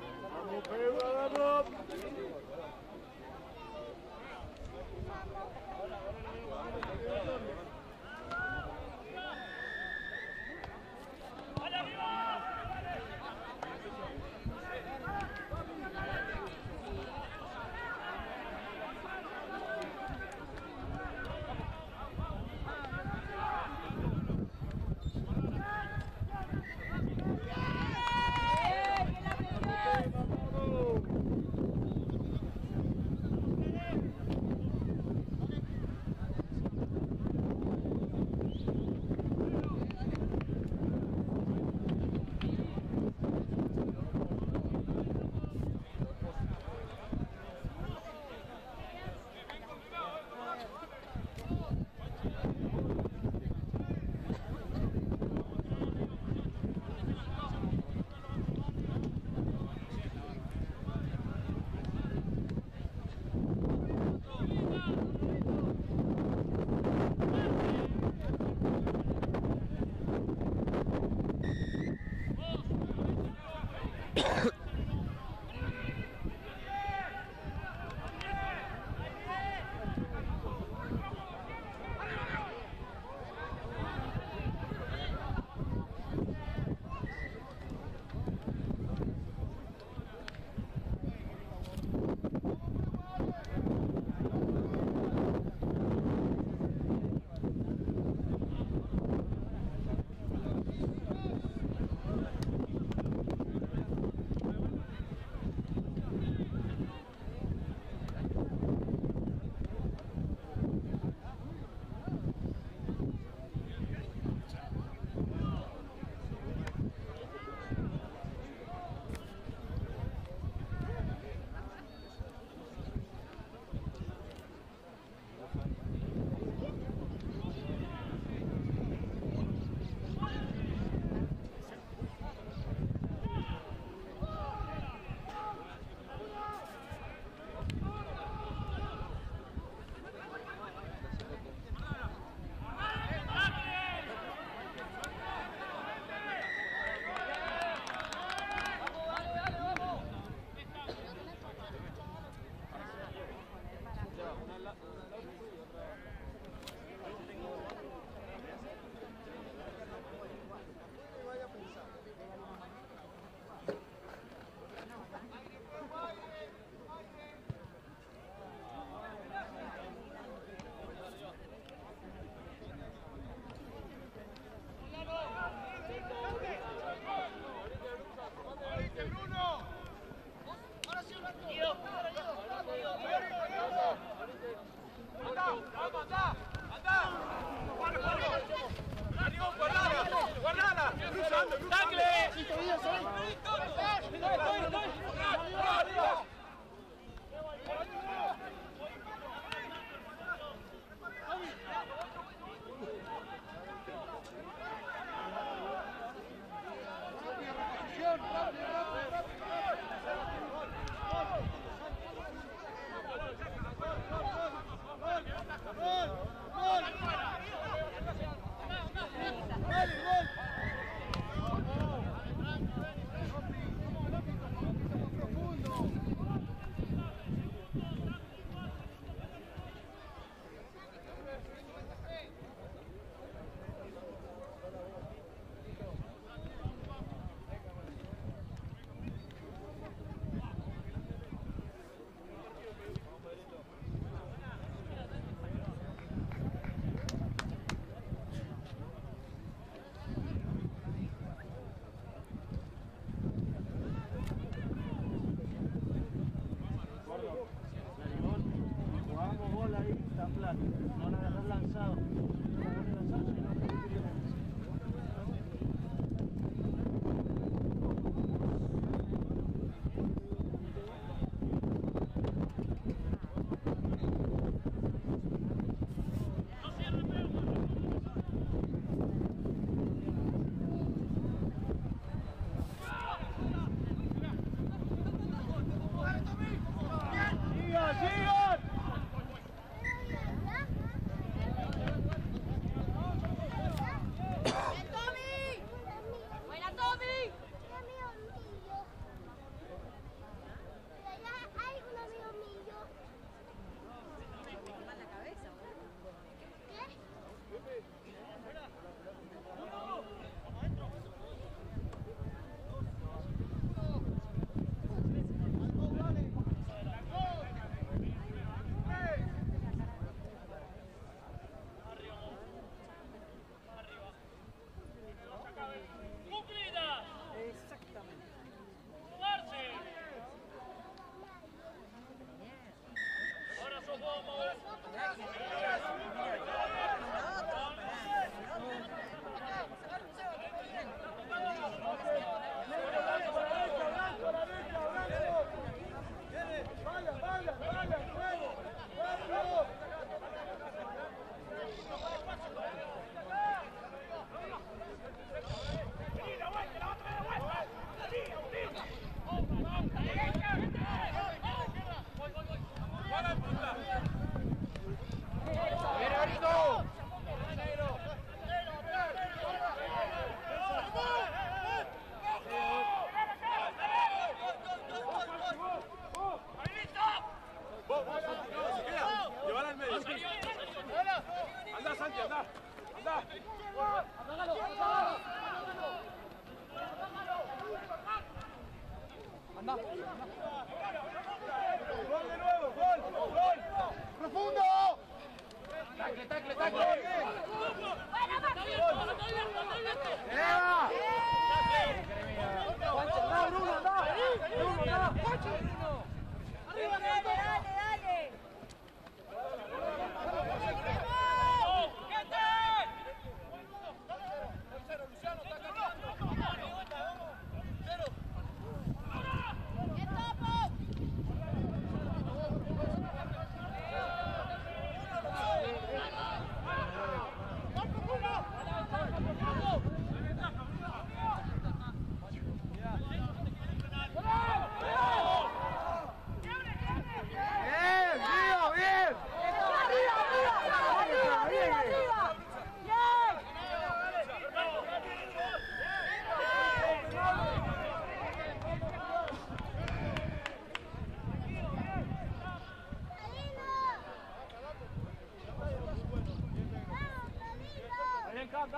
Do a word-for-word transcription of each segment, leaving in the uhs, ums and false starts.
Vamos, Pedro, vamos.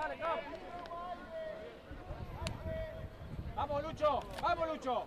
dale, Cap. Vamos, Lucho, vamos, Lucho.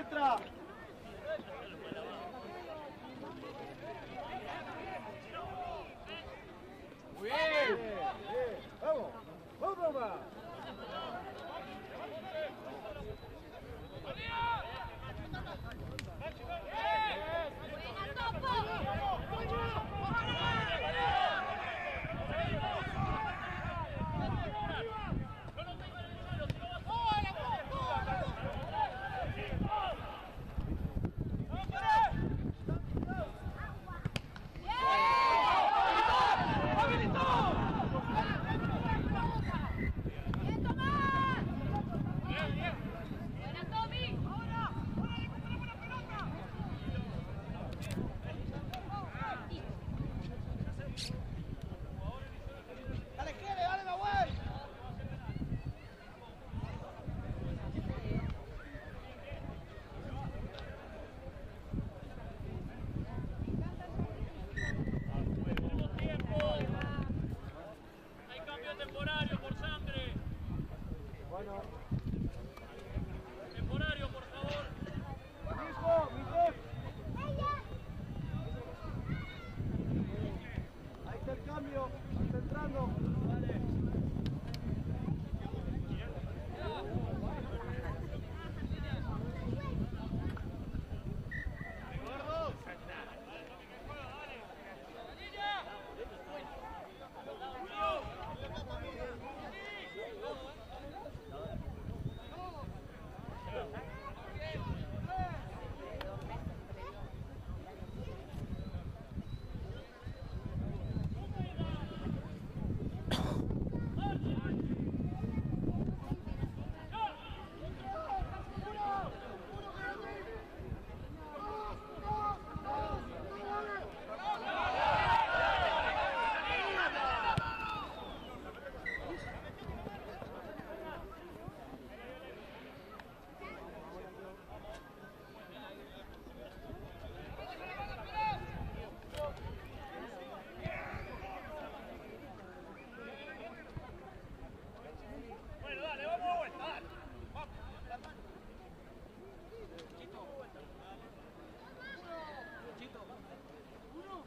entra. Muy bien. Bien, bien. Vamos, vamos más. Temporario por sangre. Bueno. Temporario, por favor. Hijo, mi jefe. Ahí está el cambio. Está entrando. Vale. Bueno, dale, vamos a vuelta, dale. Vamos. Chito. Uno.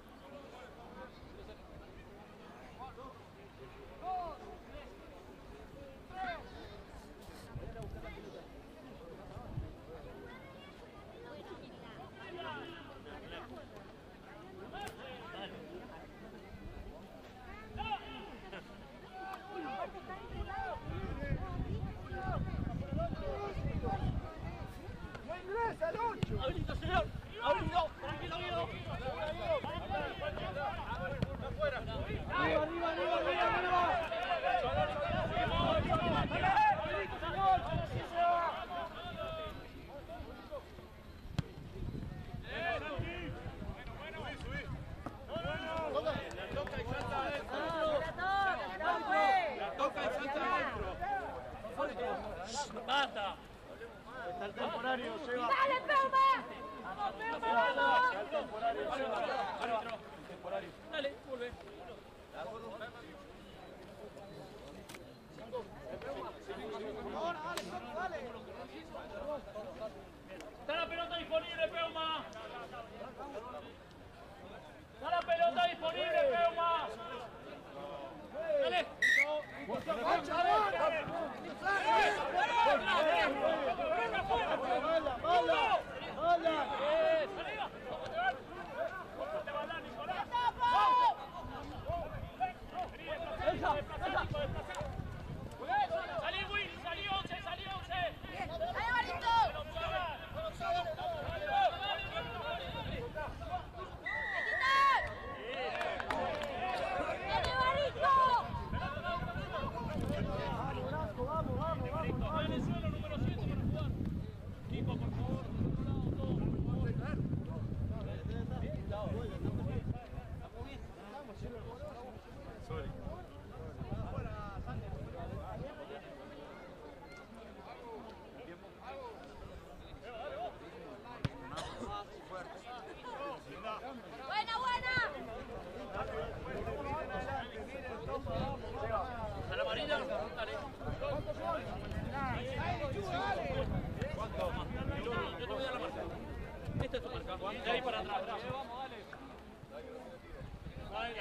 Dos. Tres. ¡No ingresa, Lucho! ¡Habilito, señor! ¡Habilito! ¡Tranquilo, Guido! ¡Afuera! ¡Arriba, arriba, arriba, arriba! ¡Habilito, señor! La toca y salta adentro. La toca y salta adentro. ¡Basta! Está el temporario, Seba. ¡Dale, Peuma! ¡Vamos, Peuma! Está el temporario, Seba. Temporario. Dale, vuelve. Ahora, dale, dale. Está la pelota disponible, Peuma. Está la pelota disponible, Peuma. Dale. ¡Mala, mala! ¡Mala! ¡Arriba! ¡Te va a dar, Nicolás! ¡Salí, Will! ¡Salí, once! ¡Salí, once!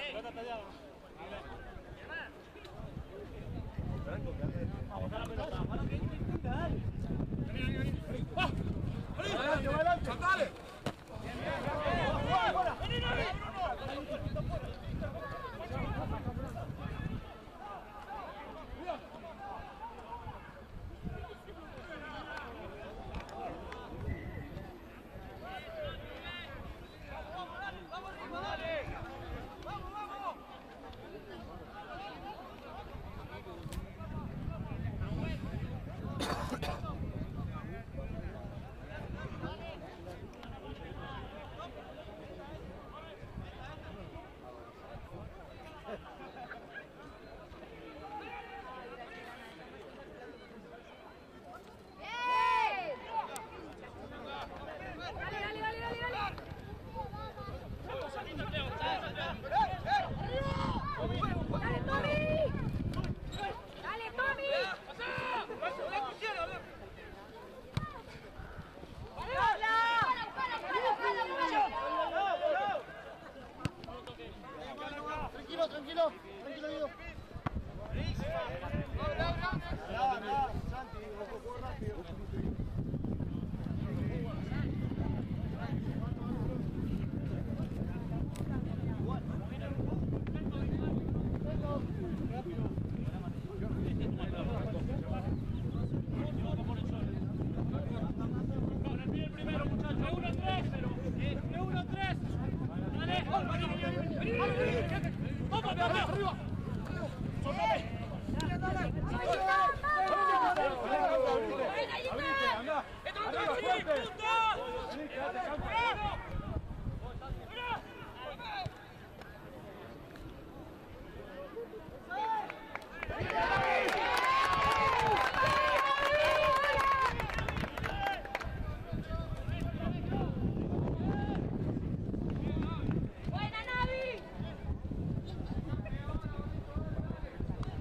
Pelota tallada. Vamos a la pelota. Adelante, adelante. ¡Sandale! Tranquilo, tranquilo, tranquilo, Guido. Ya, ya, Santi, juego rápido. Con el pie el primero, muchachos. De uno a tres. De uno a tres. Dale. Vamos, arriba, arriba. Buena, Navi.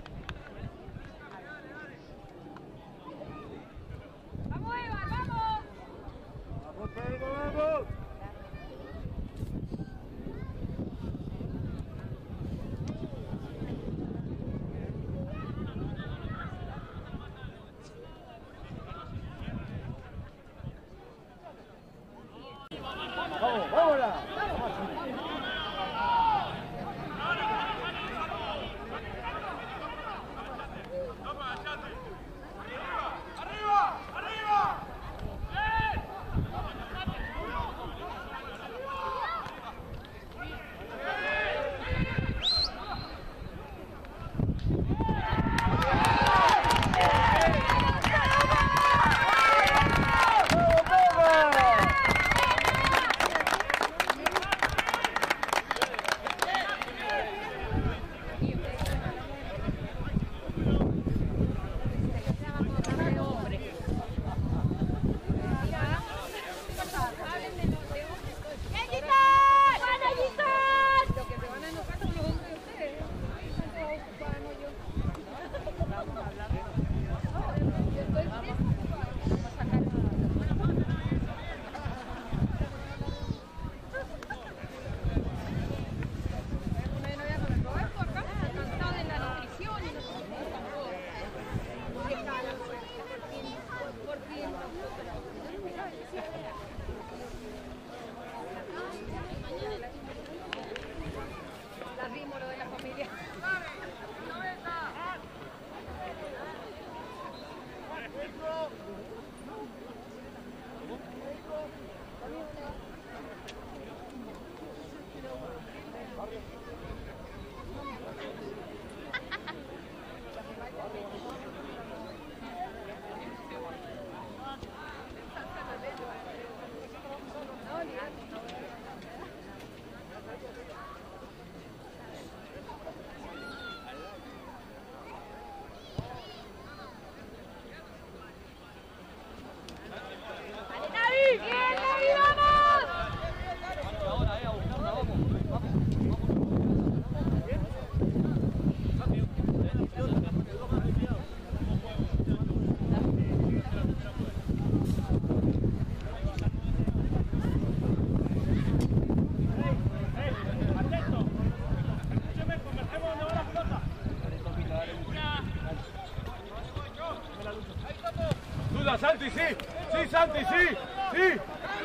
Sí, Santi, sí, sí.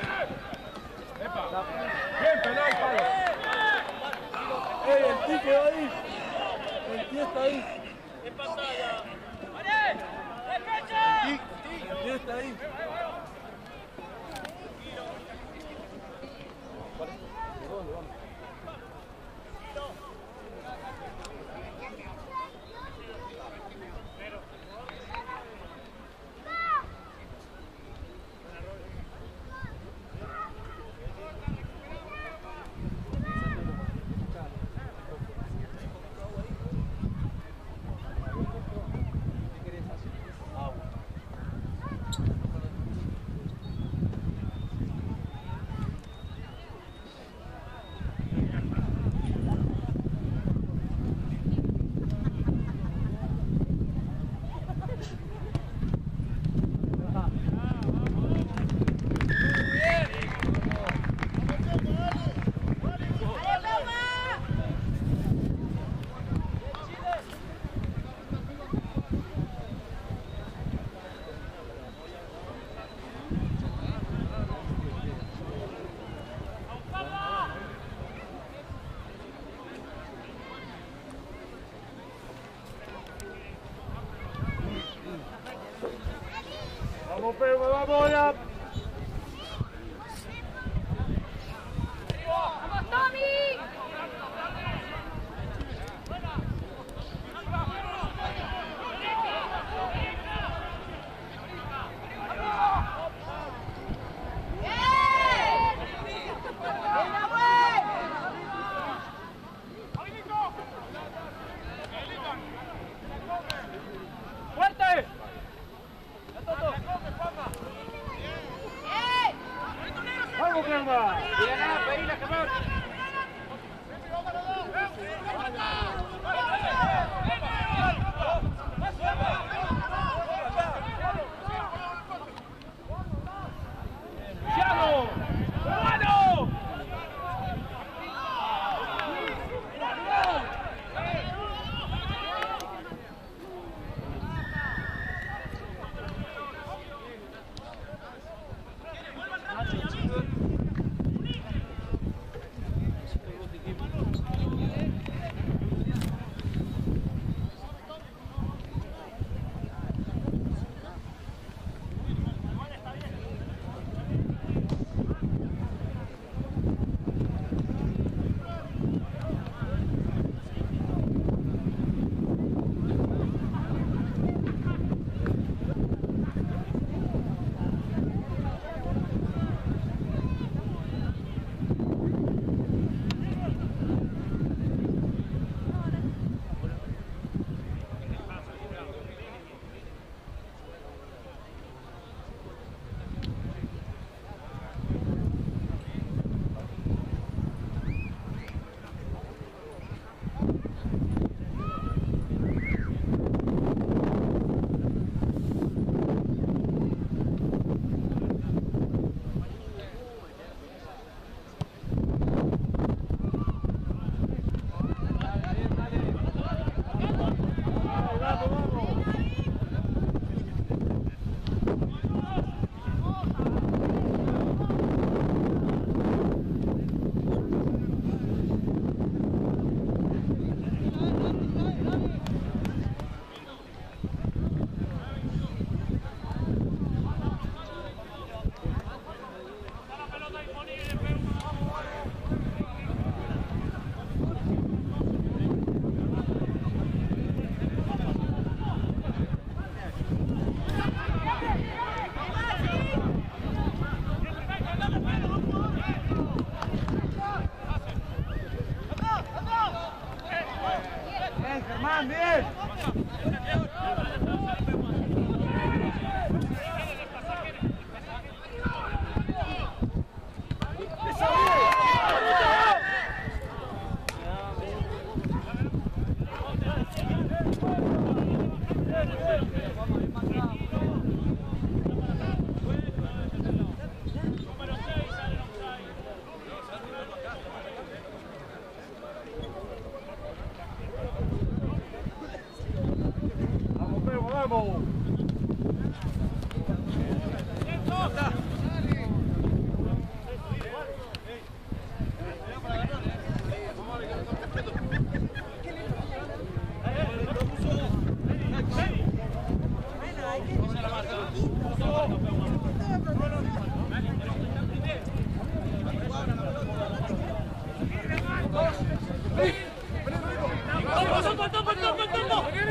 Bien, penal, palo. ¡Ey, el tío quedó ahí! El tío está ahí. En pantalla. El tío está ahí. Vamos, Pedro, vamos ya. ¡Vamos, Tommy! ¡Fuerte! Vamos, Crema. ¡Luciano! ¡Bueno! Bien, Germán, bien. Vamos, Pedro, vamos.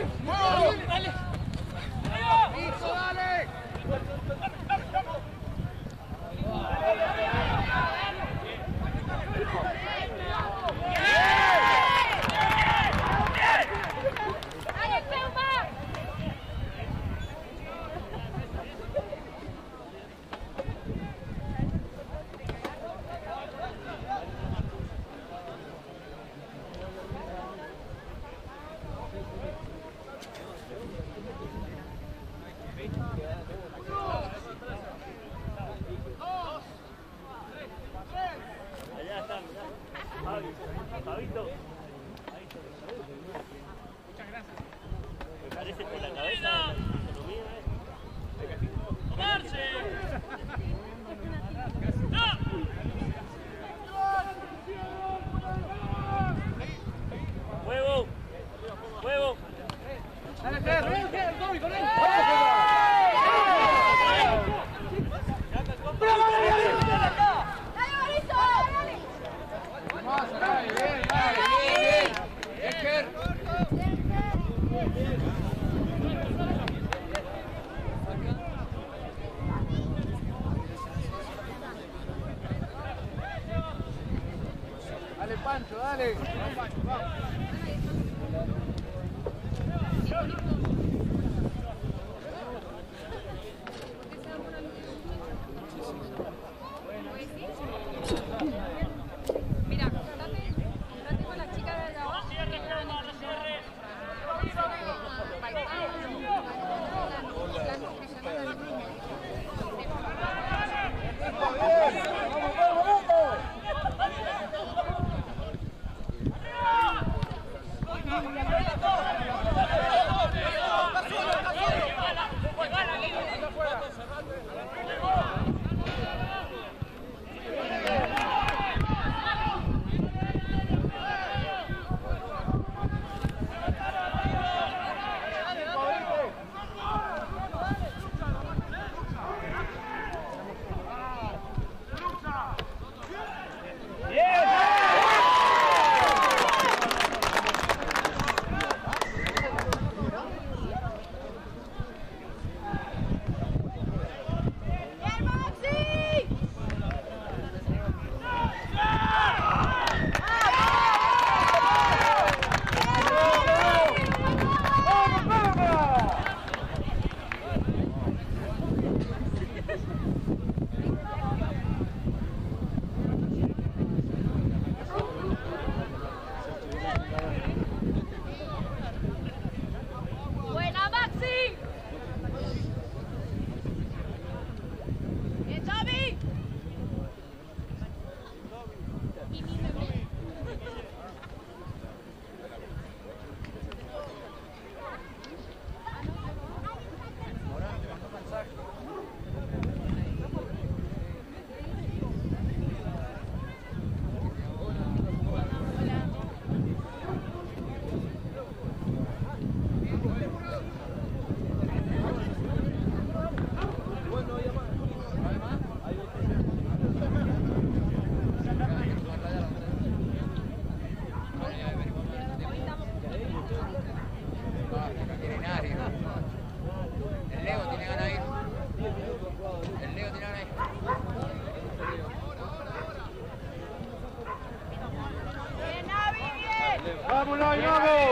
¡Vamos, Nay, vamos!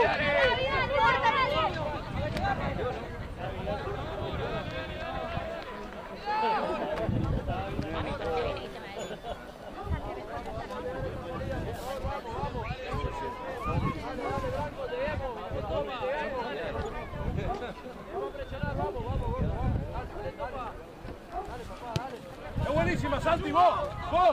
¡Es buenísima, Santi! ¡Vos! ¡Vos!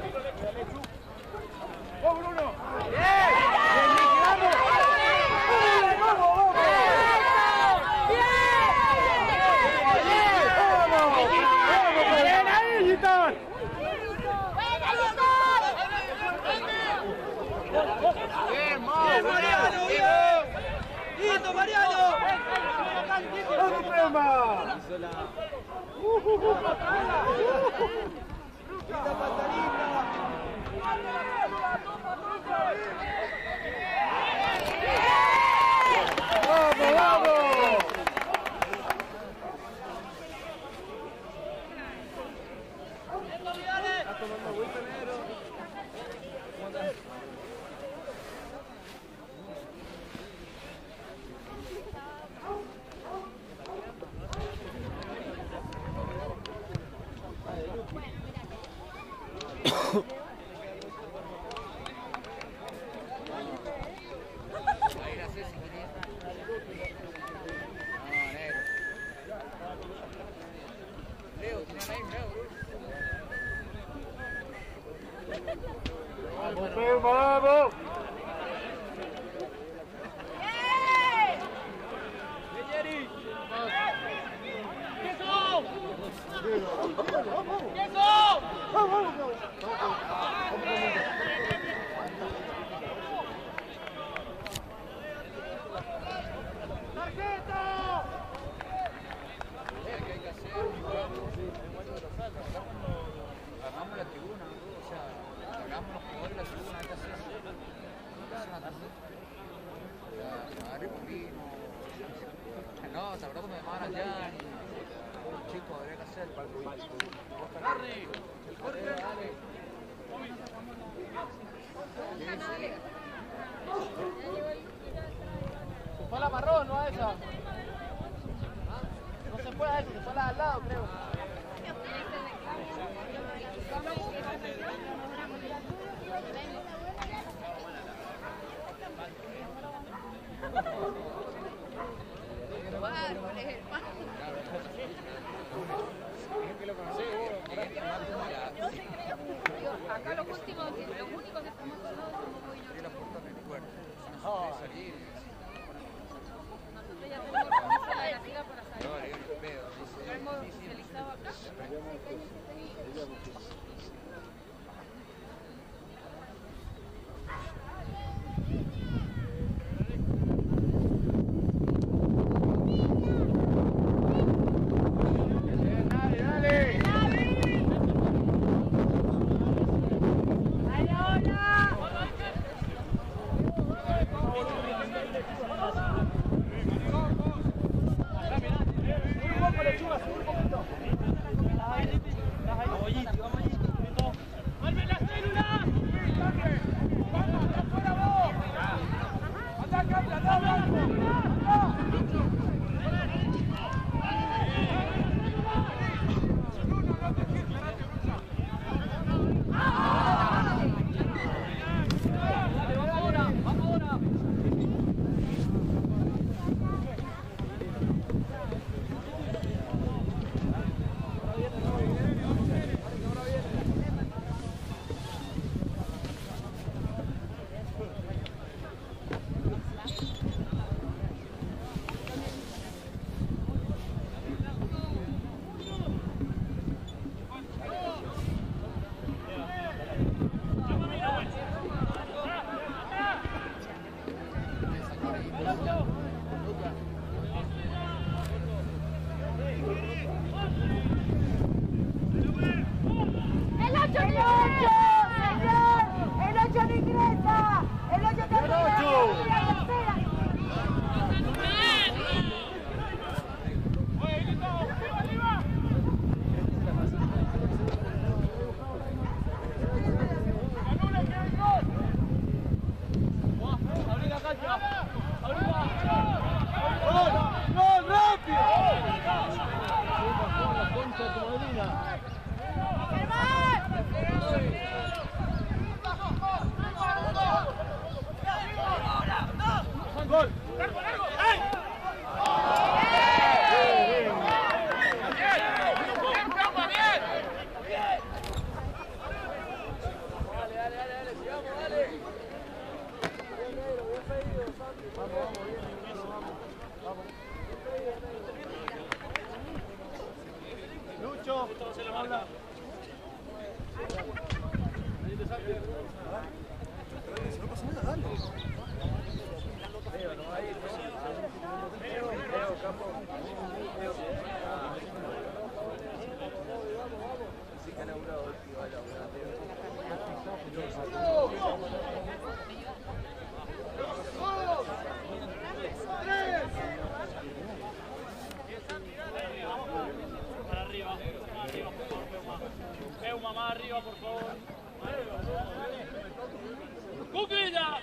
¡Vos, Bruno! ¡Bien! ¡Vamos! ¡Vamos, vamos! ¡Bien ahí, Gitán! ¡Bien, Mariano! ¡Listo, Mariano! ¡Vamos, Prema! ¡Linda patadita! ¡Vamos, vamos! llamar allá y un chico habría que hacer para el Harry, el corte. Se fue a la marrón, no a esa. No se fue a esa, se fue a la de al lado, creo. Acá los últimos, los únicos que estamos todos somos hoy nosotros. Nosotros ya tenemos permiso de la liga para salir. Lo hemos socializado acá. Para arriba, para arriba, por favor, Peuma. Peuma, más arriba, por favor. ¡Cuclillas!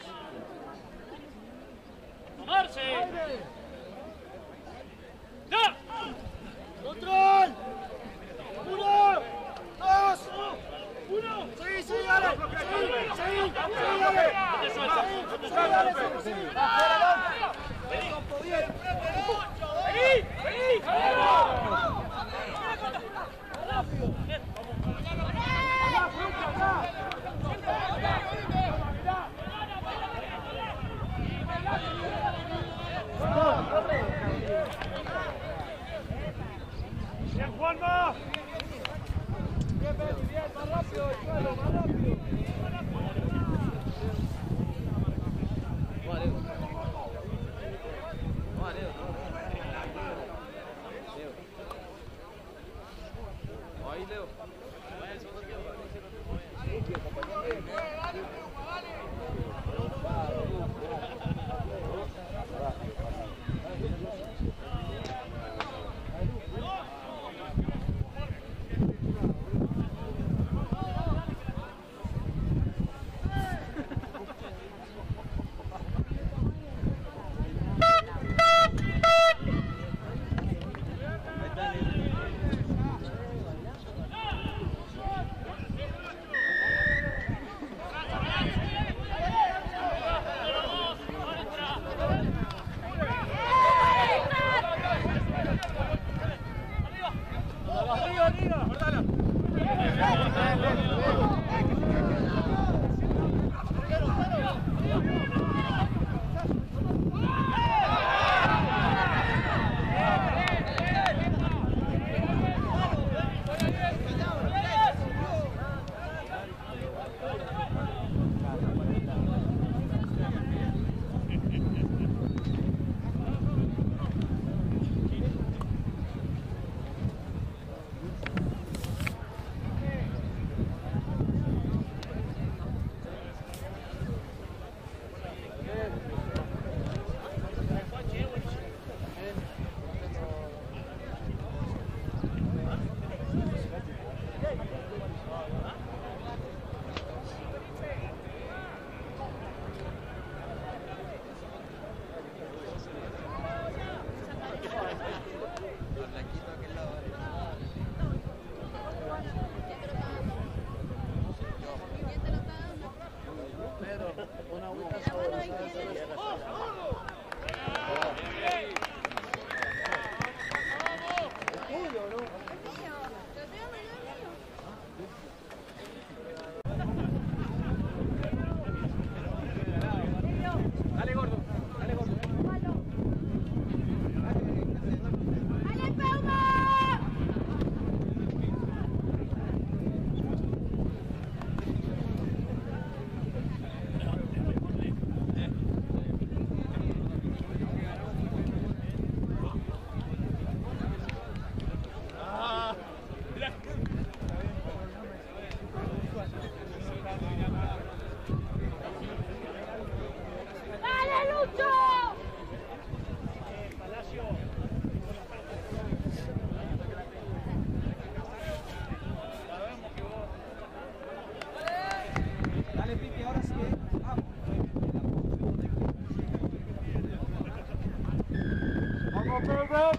¡Tomarse! ¡Ya! ¡Control! ¡Uno! ¡Dos! ¡Uno! ¡Sí, sí, dale! ¡Sí, sí! ¡Sí, dale! ¡No te sueltes! ¡No te ¡Sí, dale! sueltes! ¡Sí! ¡Afuera, ¡Vení! bien! ¡Vení! ¡Vení! ¡Rápido! ¡Vamos! Go, go, go!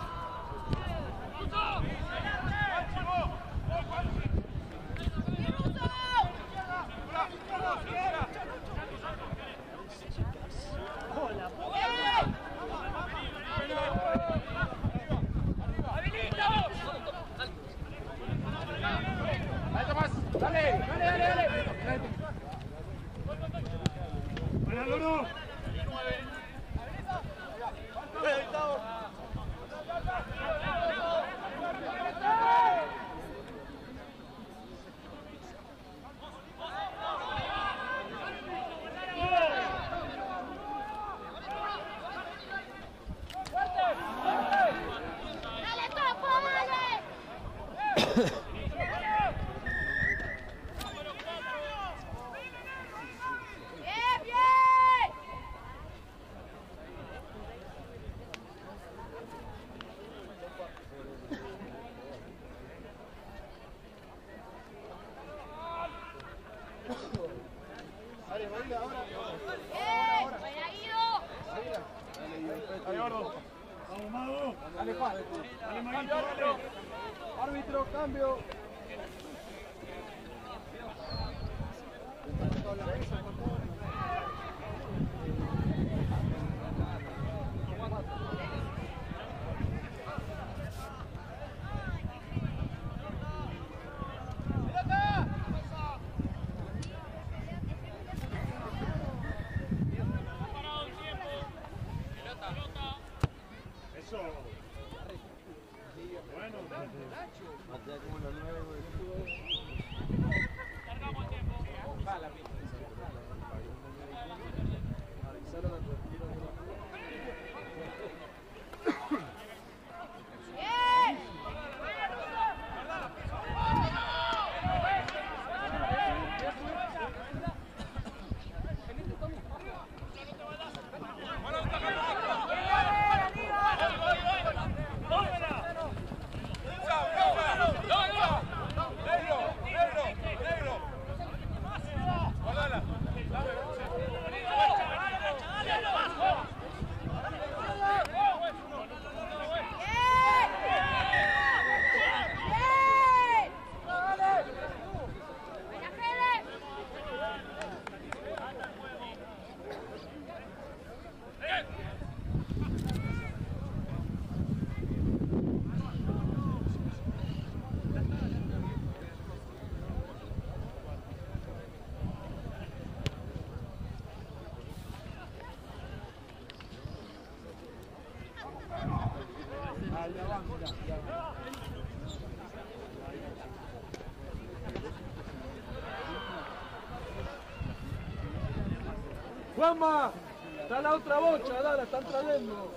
Árbitro, cambio. Juanma, está la otra bocha, la, la están trayendo.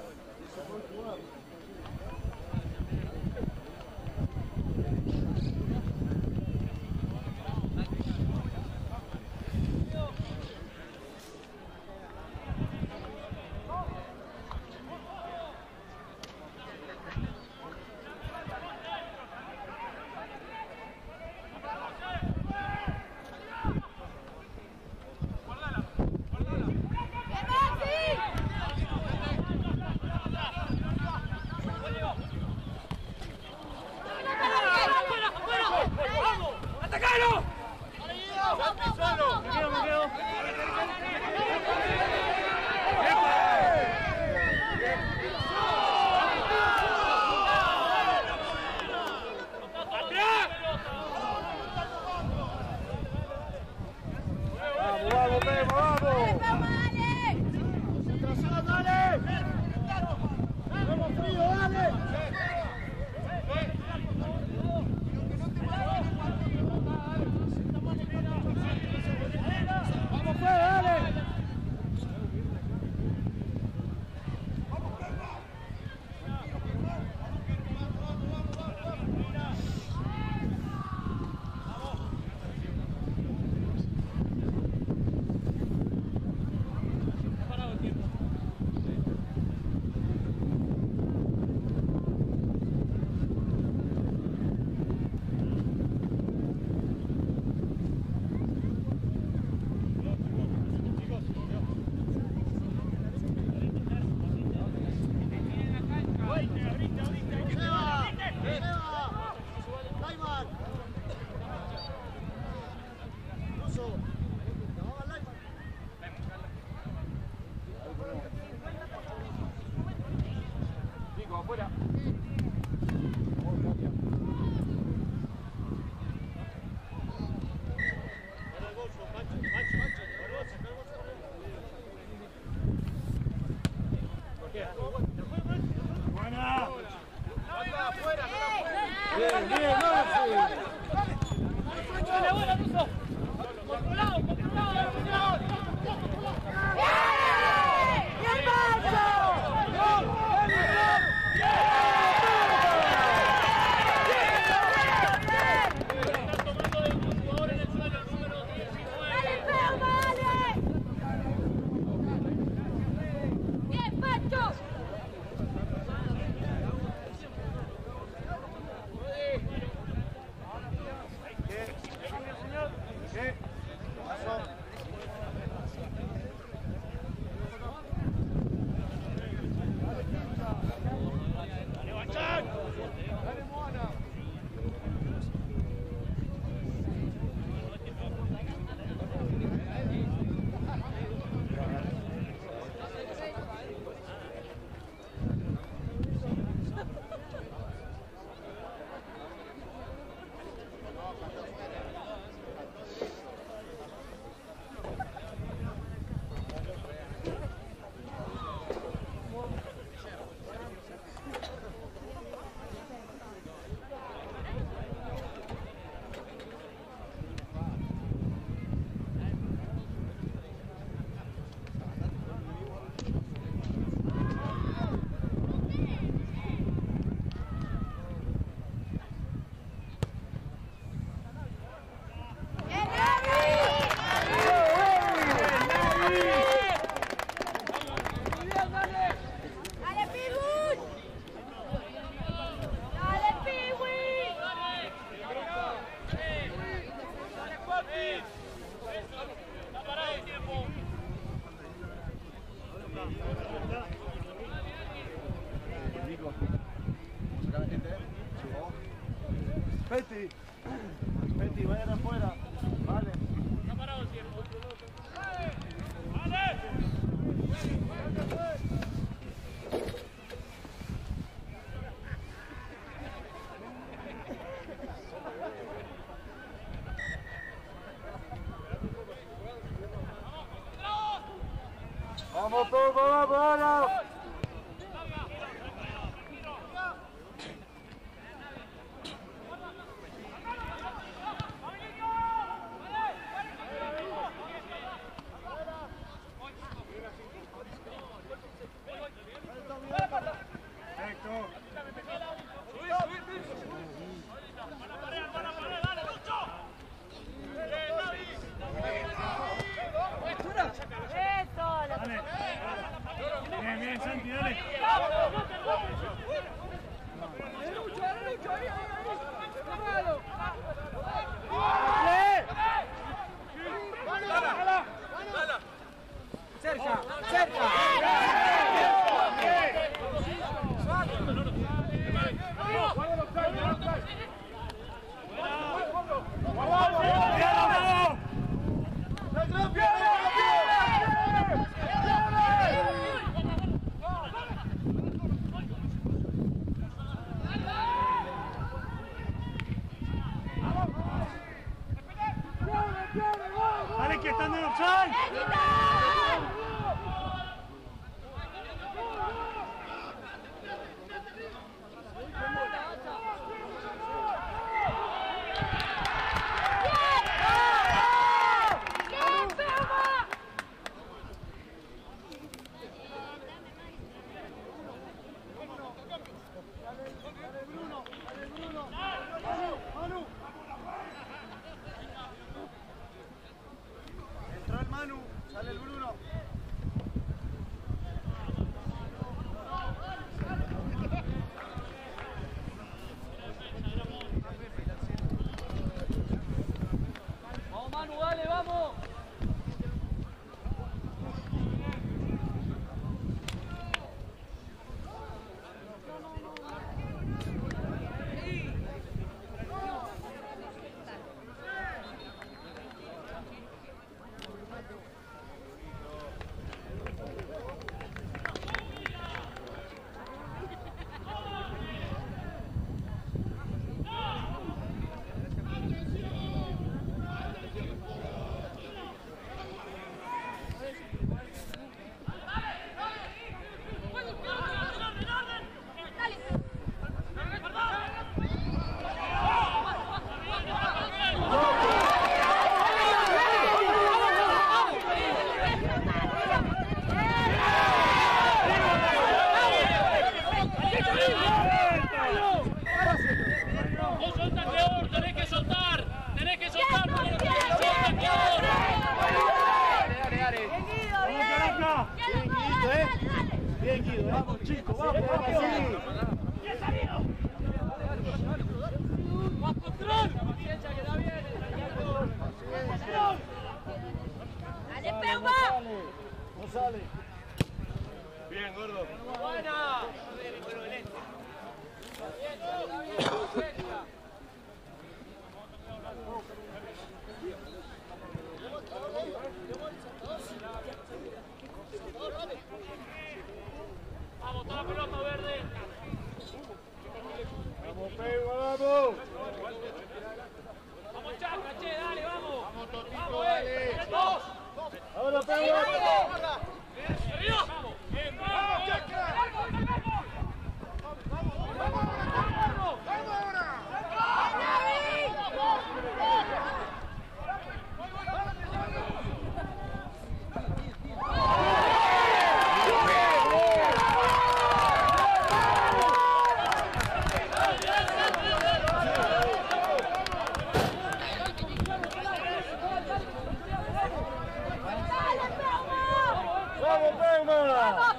Betty, Betty, vayan afuera. Vale. Está parado el tiempo. ¡Vale! Vamos todos, vamos, vamos. Bien, bien, Santi, dale. Cerca, cerca. Bien, Guido, vamos, chicos, vamos, vamos así. ¡Más control! ¡Dale, Peuma! No sale. Bien, gordo. ¡Buena! Vamos, toda la pelota verde. Vamos, Peuma, vamos. Vamos, Chacra, che, dale, vamos. Vamos, Totito, Vamos, dale. eh. Dos. Ahora, Peuma. Arriba. Vamos. Bien, vamos, Chacra. ¡Vamos, Peuma!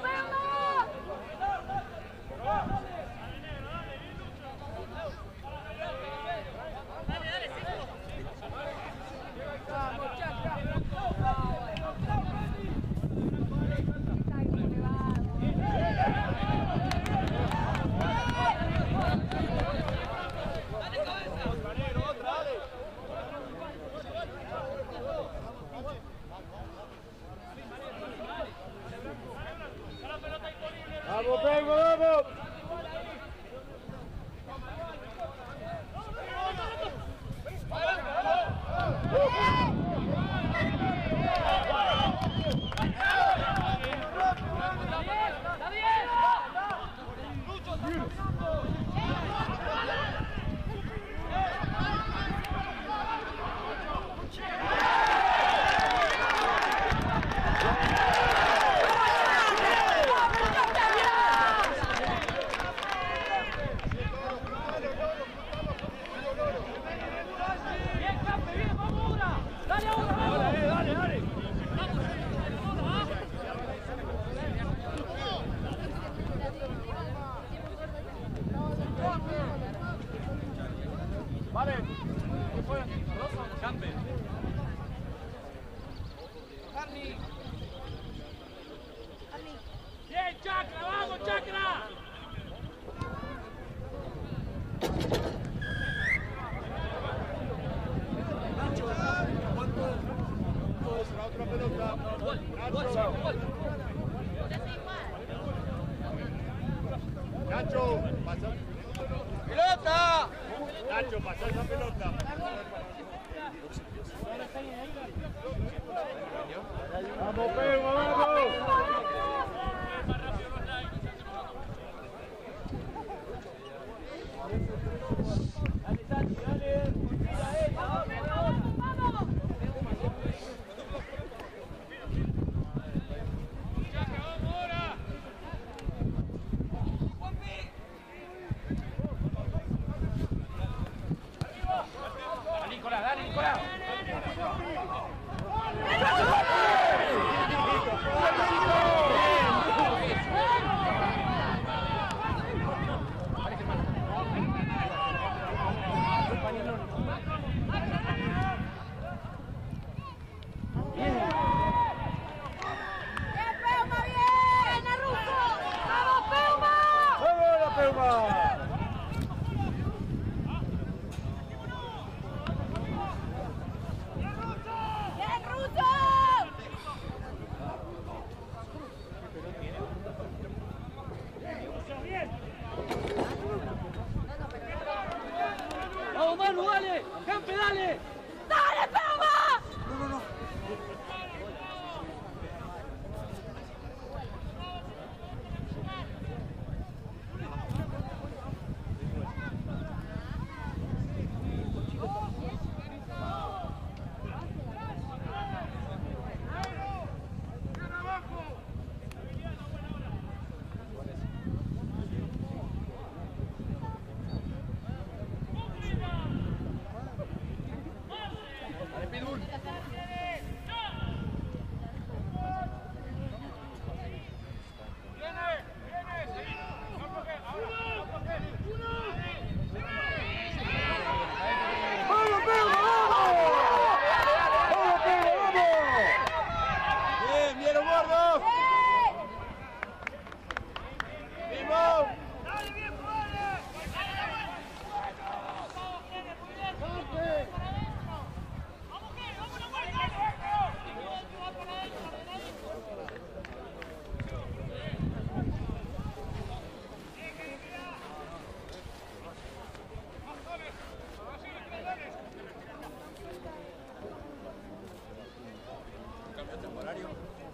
¡Vamos, Peuma, vamos! Bien, Chacra, vamos, Chacra. La otra pelota. Nacho. Nacho, pasa. ¡Pelota! Nacho, pasa esa pelota. ¡Vamos, Peuma, vamos! Dale, Santi, dale. Mira esta, vamos, vamos. Chacra, vamos ahora. Dale, Nicolás, dale, Nicolás. ¡Vamos! Cambio temporario.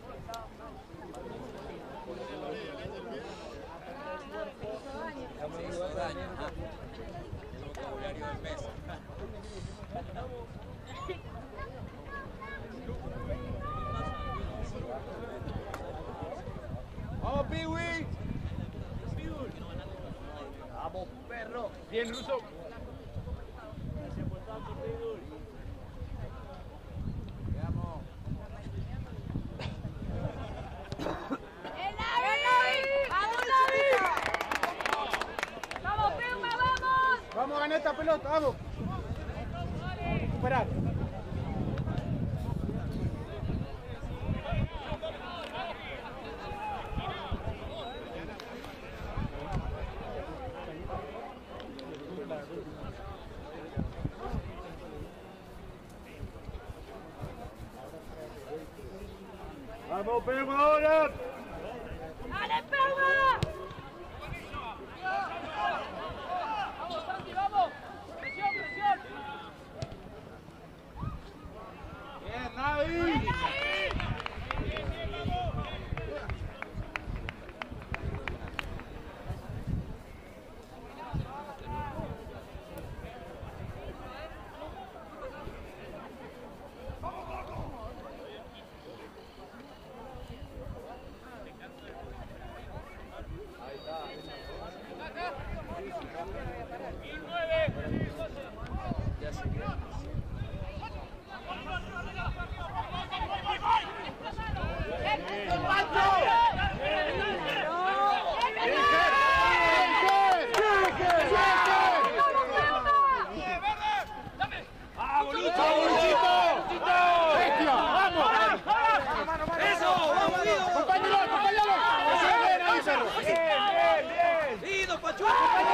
El vocabulario del mes. ¡Vamos, Piwi! ¡Vamos, perro! Bien, Ruso. Gracias por tanto, Pedro. Veamos. ¡Vamos, Puma, vamos! Vamos a ganar esta pelota, vamos. Recuperar. Vamos, Puma, ahora. ¡Dale, Puma! Vamos, Santi, vamos. Presión, presión. Bien, Navi. Ya se queda. ¡Vamos, Lucho! ¡Bestia! ¡Vamos! ¡Eso! ¡Vamos, Guido! ¡Acompáñalo, acompáñalo! ¡Eso es bien, ahí, Cerro! ¡Bien, bien, bien! ¡Guido, Pachuca!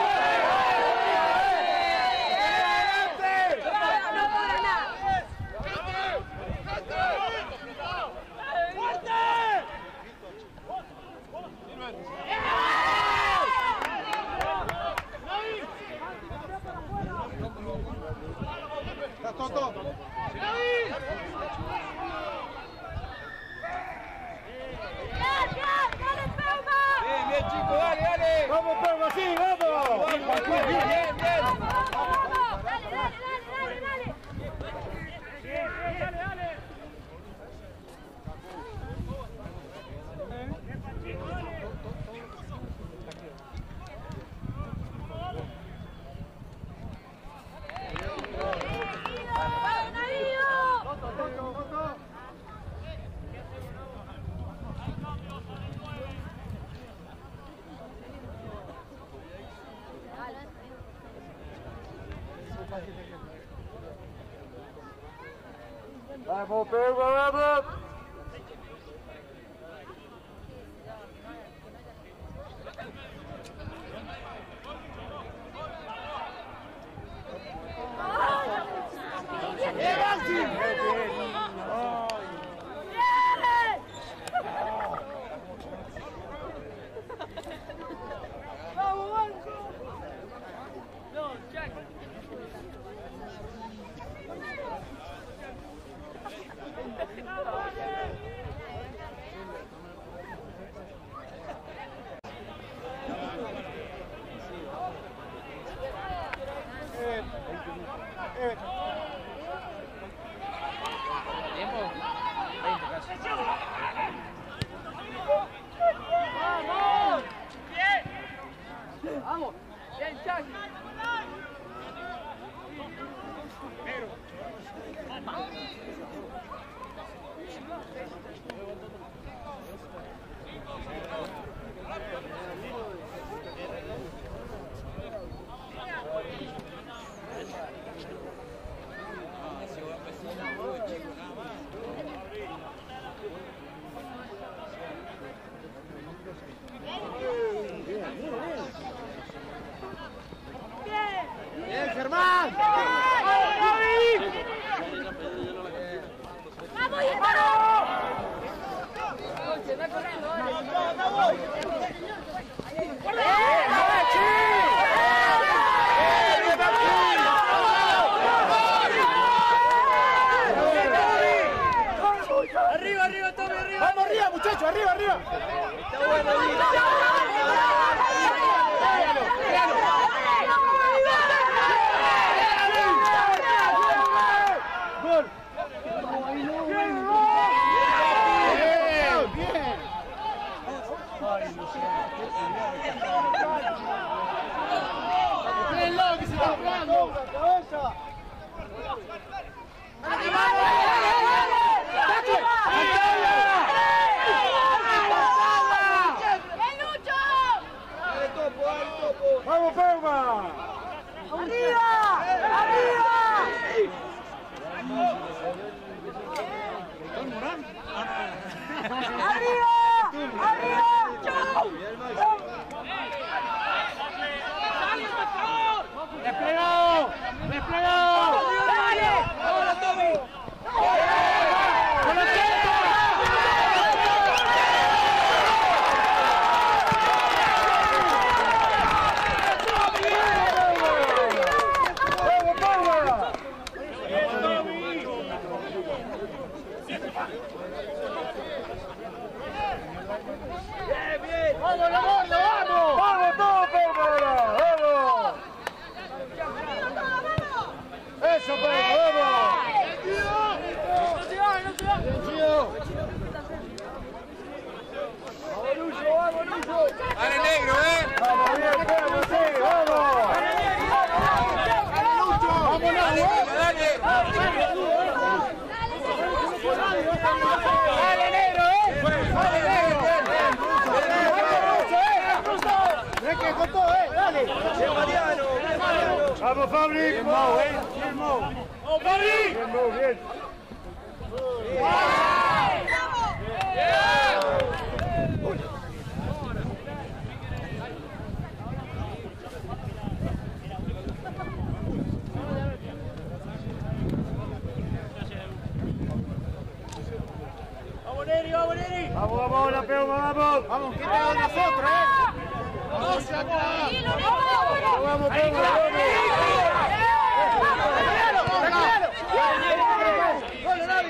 ¡Toto! Bien, bien, chicos, dale, dale. Vamos, Puma, sí, vamos. Bien, bien, bien. ¡Vamos! ¡Dale, dale, dale, dale! Bien, bien, dale, dale. ¡Vamos, Navío! Toto, Toto, Toto. Vamos, Puma, vamos. ¡Eh, Maxi! ¡Bien! ¡Vamos, Banco! No, Jack. Eh, eh. ¿Tiempo? veinte casi. ¡Vamos! ¡Bien! ¡Vamos! ¡Bien, Jack! Bien, bien. ¡Vamos, se va corriendo, Arriba, arriba, Tommy, arriba. Vamos arriba, muchachos, arriba, arriba. Está bueno, Gol. Bien, que se está jugando. Cabeza. ¡Vamos, Pema! ¡Arriba! ¡Arriba! ¡Arriba! ¡Arriba! ¡Chau! ¡Desplegado! ¡Desplegado! ¡Dale! ¡Ahora, Tommy! ¡Vamos, la gorda, vamos! ¡Vamos todos, Pema! ¡Vamos! ¡Eso, Pema, vamos! ¡No se va, no se va! ¡Vamos, Lucho, vamos, Lucho! Dale, negro, eh. ¡Vamos, bien, Pema, sí, vamos! ¡Vamos, Nahuel! Dale. ¡Dale, negro, eh! ¡Dale, negro! ¡Ven que con todo, eh! ¡Dale! ¡Bien, Mariano! ¡Bien, Mariano! ¡Vamos, Fabri! ¡Bien, Mau, eh! ¡Bien, Mau! ¡Vamos, Fabri! ¡Bien, Mau, bien! ¡Vamos, Neri! ¡Vamos, Neri! ¡Vamos, vamos, la Pema, vamos! ¡Vamos, que tengo nosotros, eh! ¡No se acaba! ¡Vamos, Pema, vamos! ¡Vale, Navi!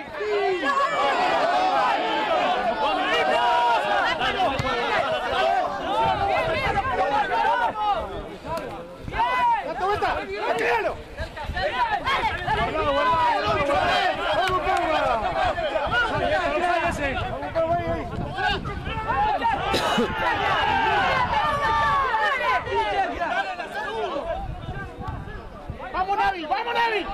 ¡Date vuelta! ¡Atíralo! ¡Guardado, guardado! ¡Vamos, Pema! ¡Vamos, Pema, ahí, ahí! ¡Vamos, Navi! ¡Vamos, Navi!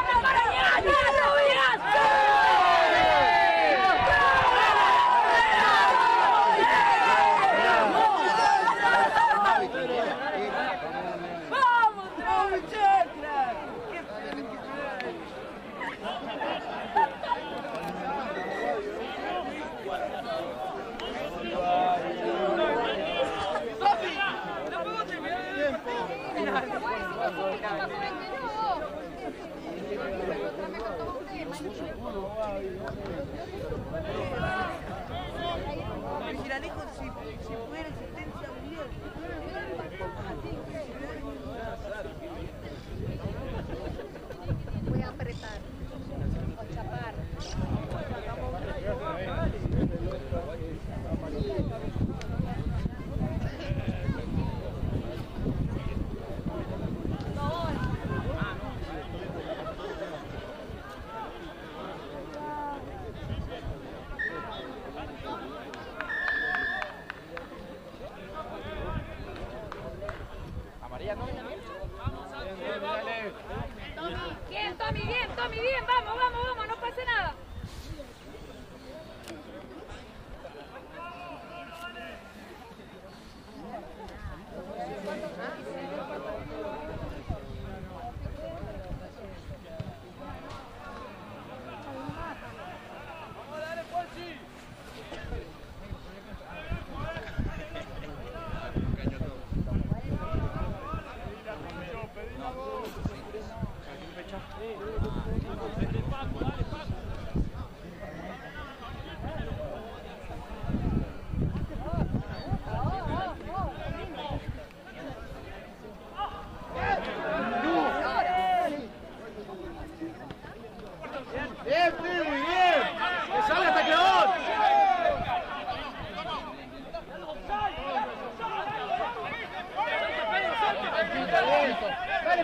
Giralejo, si, si pudiera existencia mundial. Voy a apretar o chapar. Bien, Tommy, bien, Tommy, bien, vamos, vamos, vamos, no pase nada.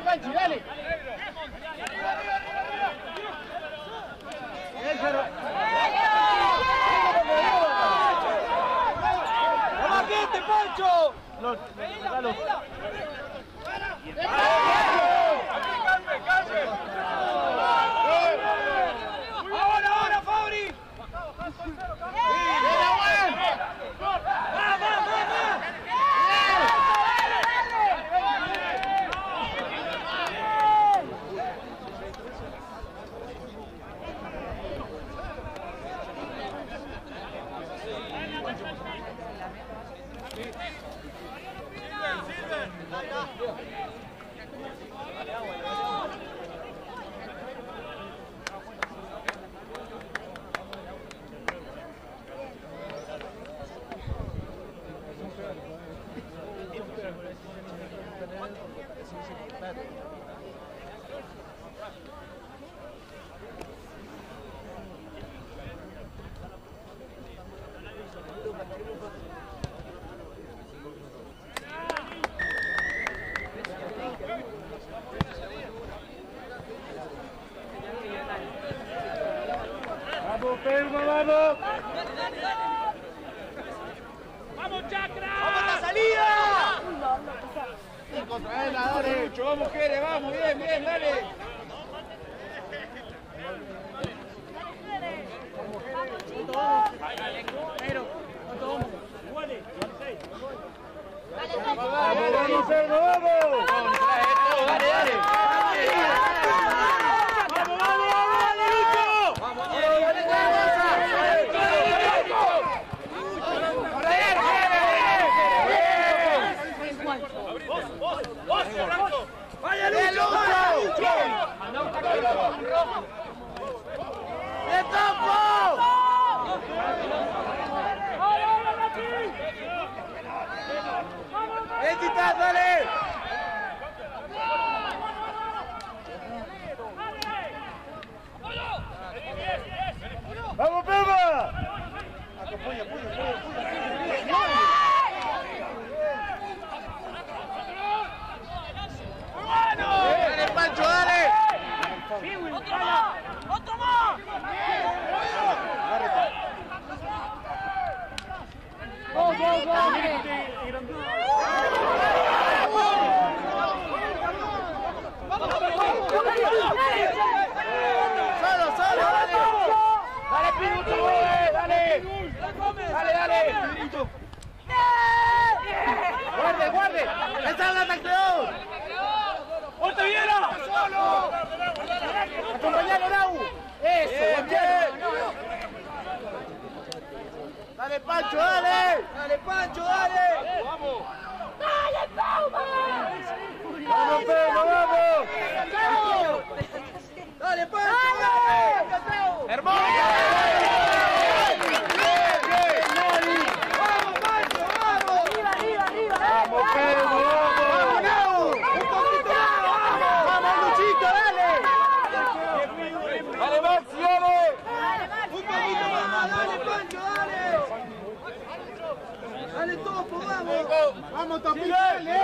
Panchi, dale. ¡Vamos, gente, Pancho! ¡Dalo! ¡Ahora, ahora, Fabri! ¡Vamos, Pelmo, vamos! ¡Vamos, Chacra! ¡Vamos a la salida! Contra él, dale. Mucho, vamos, Jere, vamos, bien, bien, dale. ¡Vamos, vamos, Pelmo, vamos! ¡Dale, dale! ¡Vamos, vamos, vamos, Lucho! ¡Vamos, ¡vaya, Lucho! ¡Vaya, Lucho! ¡Le tapo! ¡Eh, Titán, dale! ¡Vamos, Pelma! Puño, puño, puño, puño. ¡Dale, Pancho, dale! ¡Otro más! ¡Otro más! ¡Go, go, go! ¡Solo, solo, dale! ¡Dale, Piruto, dale! ¡Dale, dale! ¡Guarde, guarde! ¡Ahí está la tacleón! ¡Ponte Viera! ¡Solo! ¡Acompañalo, Nau! ¡Eso, bien! ¡Dale, Pancho, dale! ¡Dale, Pancho, dale! Vamos. ¡Dale, Pauma! ¡Vamos, Pelmo, vamos! ¡Dale, Pancho, dale! ¡Hermoso! ¡Vamos, Pancho, vamos! ¡Arriba, arriba, arriba! ¡Vamos, Pelmo, ¡Vamos, vamos! Nau! ¡Un poquito más! ¡Vamos, Luchito, dale! ¡Dale, Maxi, dale! ¡Un poquito más! ¡Dale, Pancho, dale! ¡Dale, Topo, vamos! ¡Vamos, Topito, dale!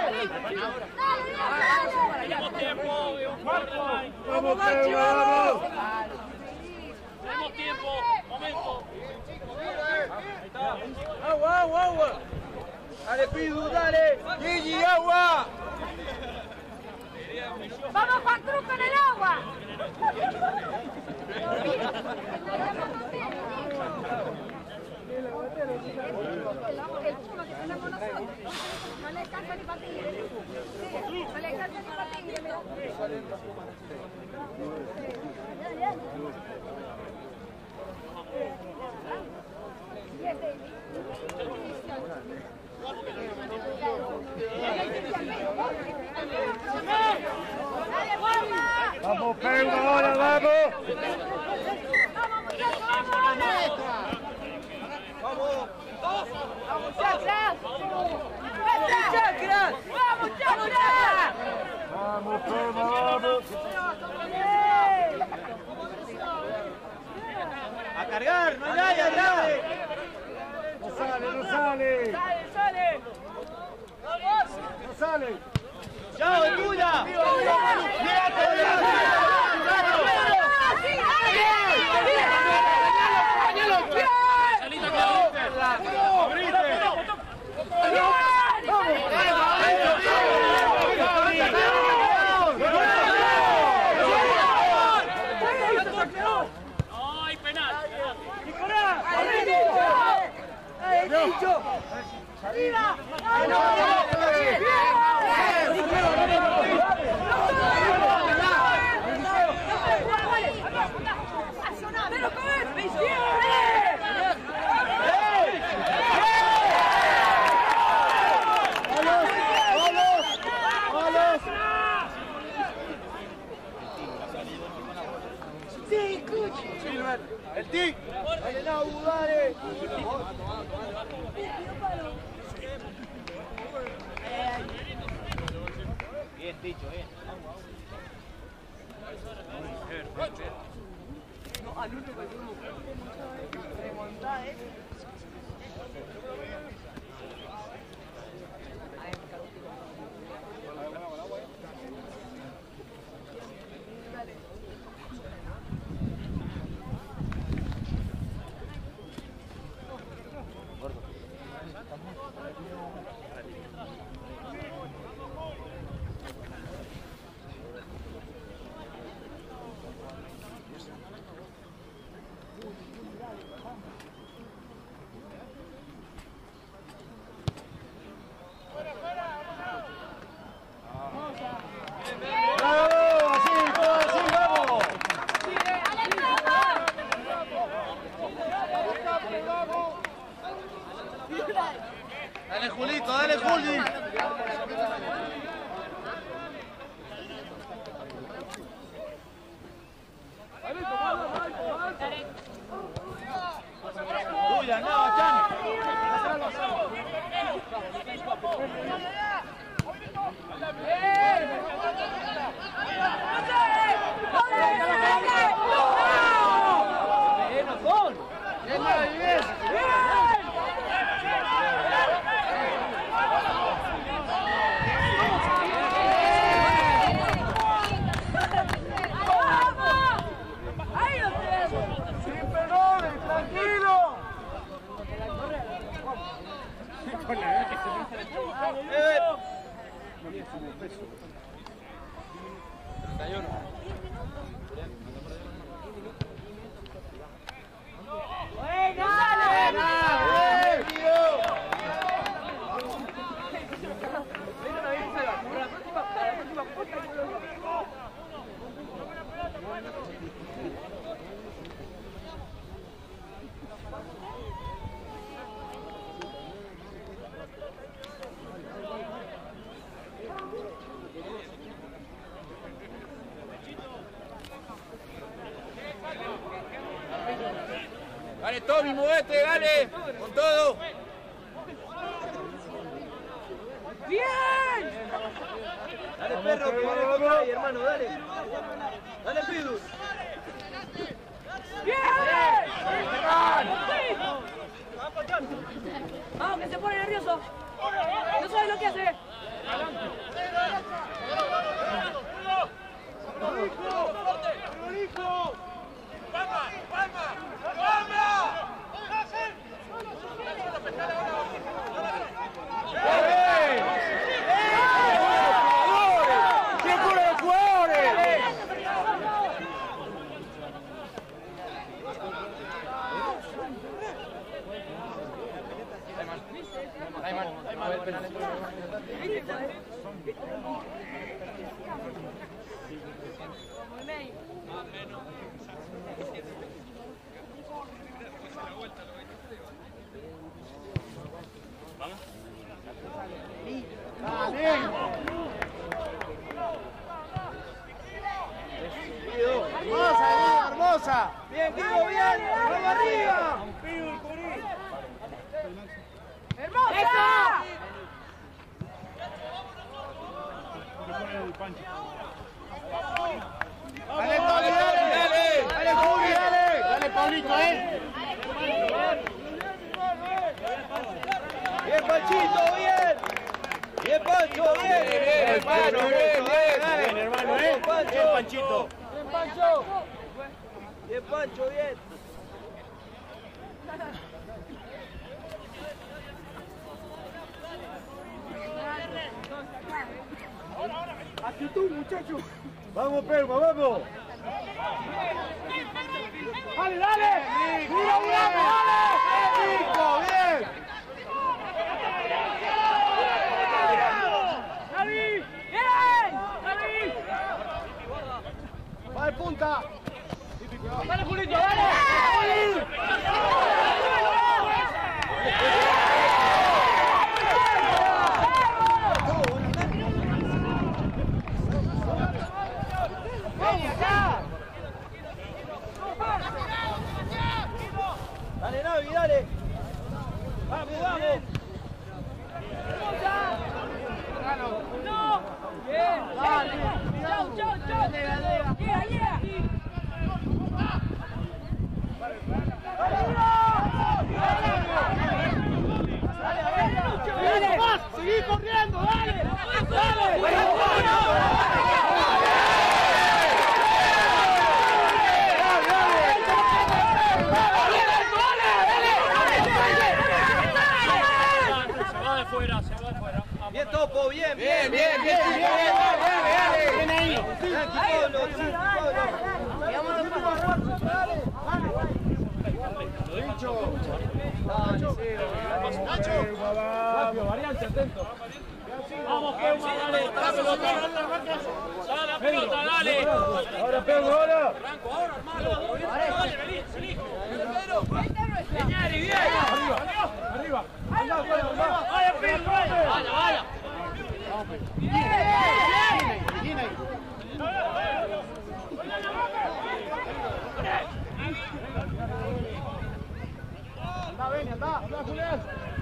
¡Tenemos tiempo! ¡Vamos, Pelmo, vamos! ¡Tenemos tiempo! ¡Momento! ¡Agua, agua, agua! ¡Dale, Pidu, dale! ¡Gigi, agua! ¡Vamos, Juan Cruz, con el agua! El puma que tenemos nosotros no le alcanza ni para tigre. Sí, no le alcanza ni para tigre, mira. ¡Dale, Juanma! ¡Vamos, Pelmo, ahora, vamos! ¡Vamos, muchachos, vamos ahora! ¡Vamos! ¡Vamos, Chacras! ¡Chacras! ¡Vamos, Chacras! ¡Vamos, Pelmo, vamos! ¡A cargar! ¡No hay nadie, dale! ¡No sale, no sale! ¡Sale, sale! ¡Vamos! ¡No sale! ¡Chao, tuya! Salita quedó. No, hay penal. ¡El tic! ¡Dale, Nau, dale! Bien, dicho, bien. No, al único que remontada, ¿eh? Dale, Julito, dale, Juli. Tuya, no, Chan. Dale, Tommy, movete, dale, con todo. ¡Bien! Dale, perro, que viene con ahí, hermano, dale. Dale, Pidu. ¡Bien! Vamos, que se pone nervioso. No sabe lo que hace. ¡Palma! ¡Palma! ¡Palma! ¡Qué cura de jugadores! A ver, penales. Hermosa, hermosa. Bien, Guido, bien. Vamos arriba. ¡Hermosa! Dale, Tony, dale. Dale, dale, Juli, dale. Dale, Pablito, eh. Bien, Panchito, bien. Bien, Pancho, bien. Bien, Pancho, bien, bien. Bien, hermano, ¿eh? Bien, Panchito. Bien, Pancho. Bien, Pancho, bien. Actitud, muchachos. Vamos, Perma, vamos. Dale, dale. Mira, mira, dale. Nico, bien. David. Bien. David. Va de punta. Dale, Julito, dale. Dale, Navi, dale. Vamos, vamos. No. Bien. Chau, chau, chau. Yeah, yeah. Dale, más, seguí corriendo, dale. Dale. Bien, Topo, bien, bien, Bien, bien, bien, bien, bien, bien, bien. Tranqui, Pablo, sí, Rápido, variante, atento. Vamos, Keuma, dale. La pelota. Dale la pelota, dale. Ahora, Pedro, ahora. Franco, ahora, hermano. Dale, vení, vení. Señari, bien. Arriba, arriba. Anda, Pedro, anda. Vaya, Pedro, vaya. Vaya, vaya. Anda, ven, anda. Anda, Julián.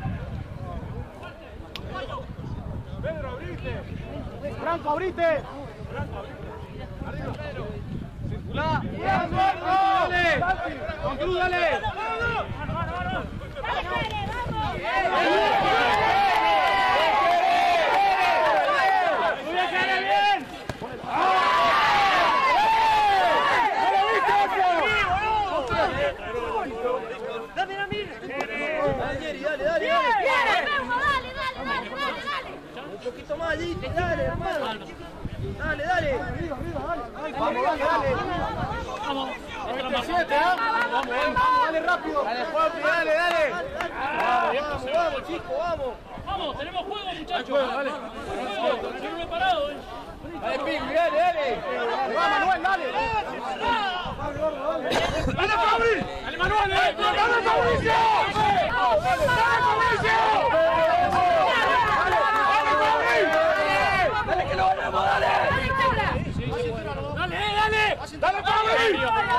Pedro, abrite. Franco, abrite. Arriba, Pedro. Circulá. Bien, Pedro. Dale. Con Cruz, dale. Dale, dale, dale. Un poquito más, Dite, dale, hermano. Dale, dale. Vamos, dale, dale. Vamos. Otra más. Siete, ¿ah? Vamos, vamos, dale rápido. Dale, Juanpi, dale, dale. Vamos, vamos, chicos, vamos. Vamos, tenemos juego, muchachos. Juego, dale. Juego, estoy preparado, eh. Dale, Pingui, dale, dale. Va, Manuel, dale. Dale, Fabri. Dale, Manuel, dale. Dale, Fabricio. Dale, Fabricio. Dale, que lo ganamos, dale. Dale, dale. Dale, Fabri.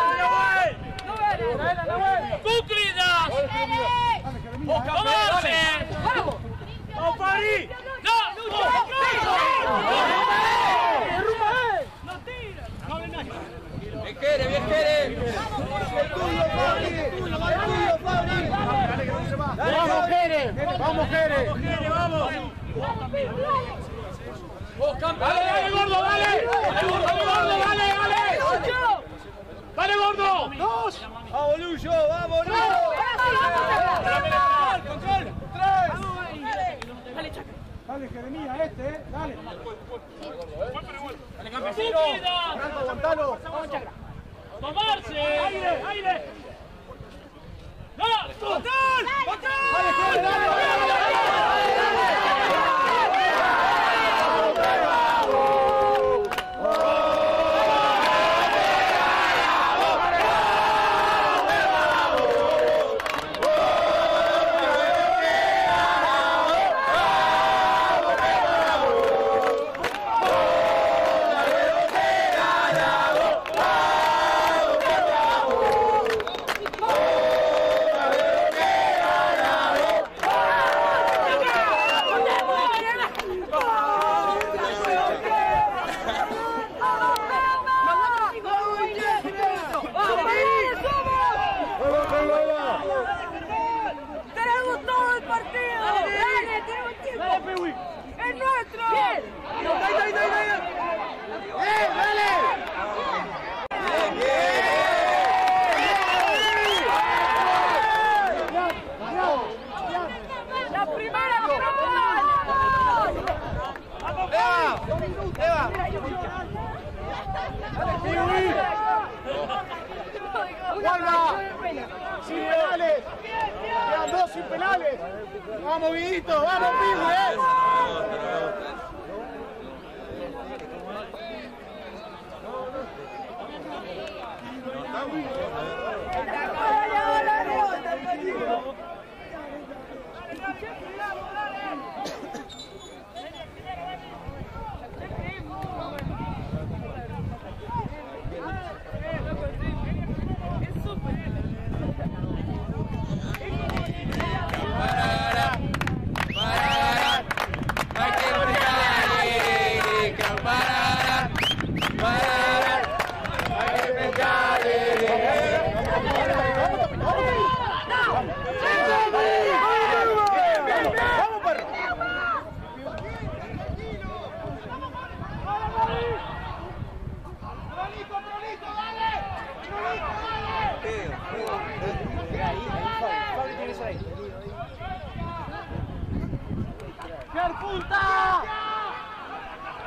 ¡Cúclidas! ¡Tomarse! Vamos. ¡Vamos, Fabri! ¡No! Bien, quiere, bien, quiere. El tuyo, Fabri. El tuyo, Fabri. ¡Vamos, Jere! ¡Vamos, Jere! ¡Vamos! ¡Dale, dale, gordo, dale! ¡Dale, gordo, dale, dale! ¡Dale, gordo! ¡Dos! Vamos, Lucho, vamos, Lucho. ¡Control! ¡Tres! Dale, Jeremías, este, eh. Dale. Dale, campesino. ¡Cúclidas! Franco, aguantalo. ¡Tomarse! ¡Aire! ¡Aire! ¡No! ¡Control! Dale, Jere, dale, dale, dale. Eva. Dale, Piwi. Guarda. Sin penales. Quedan dos sin penales. Vamos, Guidito. Vamos, Piwi, eh.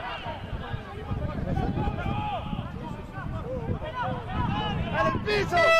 ¡Al piso!